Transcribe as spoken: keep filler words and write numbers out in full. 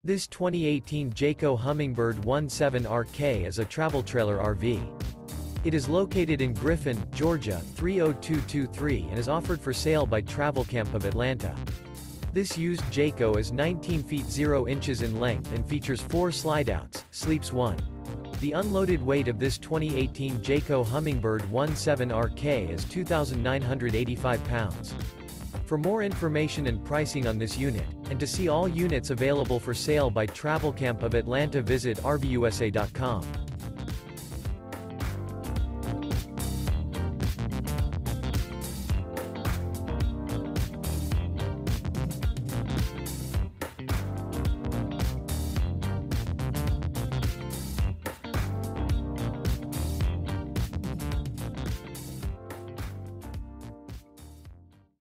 This twenty eighteen Jayco Hummingbird seventeen R K is a travel trailer R V. It is located in Griffin, Georgia, three oh two two three and is offered for sale by Travelcamp of Atlanta. This used Jayco is nineteen feet zero inches in length and features four slideouts, sleeps one. The unloaded weight of this twenty eighteen Jayco Hummingbird seventeen R K is two thousand nine hundred eighty-five pounds. For more information and pricing on this unit, and to see all units available for sale by Travelcamp of Atlanta, visit R V U S A dot com.